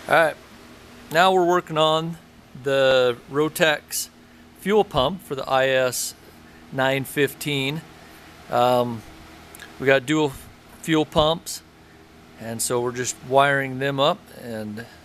Alright, now we're working on the Rotax fuel pump for the IS 915. We got dual fuel pumps, and so we're just wiring them up and